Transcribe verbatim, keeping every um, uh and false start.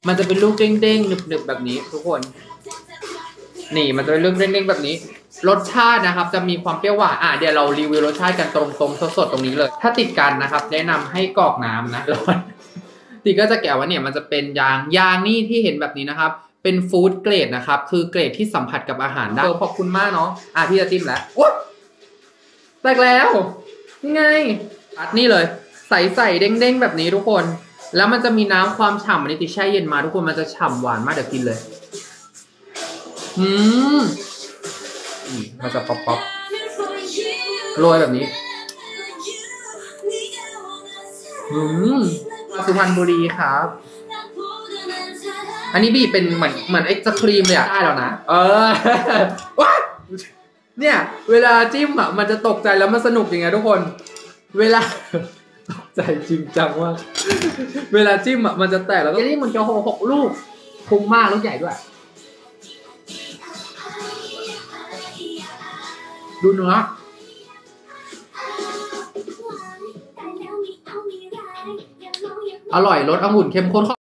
มันจะเป็นลูกเด้งๆหนึบๆแบบนี้ทุกคนนี่มันจะเป็นลูกเด้งๆแบบนี้รสชาตินะครับจะมีความเปรี้ยวหวานอ่ะเดี๋ยวเรารีวิวรสชาติกันตรงๆสดๆตรงนี้เลยถ้าติดกันนะครับแนะนำให้กรอกน้ำนะแล้วติก็จะแกะว่าเนี่ยมันจะเป็นยางยางนี่ที่เห็นแบบนี้นะครับเป็นฟู้ดเกรดนะครับคือเกรดที่สัมผัสกับอาหารได้ขอบคุณมากเนาะอ่ะพี่จะจิ้มแล้วอุ๊ยแตกแล้วนี่ไงอัดนี่เลยใสๆเด้งๆแบบนี้ทุกคนแล้วมันจะมีน้ำความฉ่ำอันนี้ติแช่เย็นมาทุกคนมันจะฉ่ำหวานมากเดี๋ยวกินเลยอืมมันจะป๊อปป๊อปโรยแบบนี้อืมสุพรรณบุรีครับอันนี้บีเป็นเหมือนเหมือนไอศครีมเลยอะได้แล้วนะเออว้าเนี่ยเวลาจิ้มอะมันจะตกใจแล้วมันสนุกยังไงทุกคนเวลาตกใจจริงจังว่าเวลาจิ้มอะมันจะแตกแล้วก็นี่มันจะหกหกลูกคุ้มมากลูกใหญ่ด้วยดูเนื้ออร่อยรสองุ่นเข้มข้น